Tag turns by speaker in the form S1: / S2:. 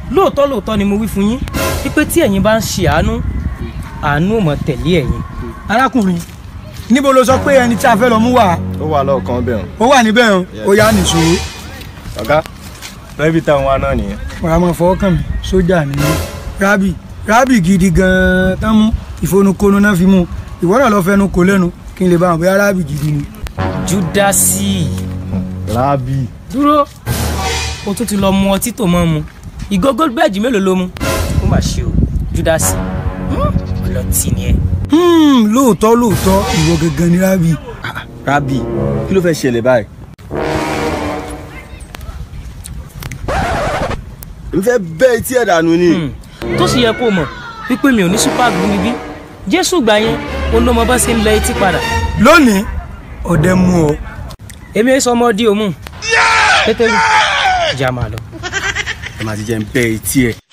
S1: lóòótọ́ ni mo wí fún yín wípé tí ẹ̀yin bá ń ṣe àánú ò mọ̀ tẹ̀lé ẹ̀yin.
S2: arákùnrin níbo ló sọ pé ẹni tí a fẹ́ lọ mú wá.
S3: ó wà lọ́ọ̀kan bẹ́ẹ̀ o.
S2: ó wà níbẹ̀ o ó yá nìṣó.
S3: ọ̀gá lẹ́bí táwọn wa náà nìyẹn.
S2: ọ̀rọ̀ àmọ́ fọwọ́ kàn mí sójà ni rábì gidi gan-an tán mú ìfonukonu náà fi mú ìwọ náà lọ fẹnu kò lẹ́nu kí n lè bá wọn bóyá rábì gidi ni.
S1: Júdásì.
S3: rábì.
S1: dúró o tún ti lọ mu ọtí tó mọ́ mu ìgò Goldberg mélòó ló mu ó mà ṣe o Júdásì ọlọ́tí ni ẹ.
S2: lóòótọ́ ìwọ gangan ni rábì.
S3: rábì kí ló fẹ́ ṣẹlẹ̀ báyìí. n fẹ́ bẹ́ etí ẹ̀ dànù ni.
S1: tó sì yẹ kó mọ̀ wípé mi ò ní super glue níbí Jésù gbà yẹn ó ló mọ bá ṣe ń lọ etí padà.
S2: lónìí ọ̀dẹ mú ọ.
S1: èmi ẹ sọ ọmọdé òmù pétérù jà máa lọ.
S3: ẹ máa ti jẹ́ ń bẹ́ etí ẹ̀.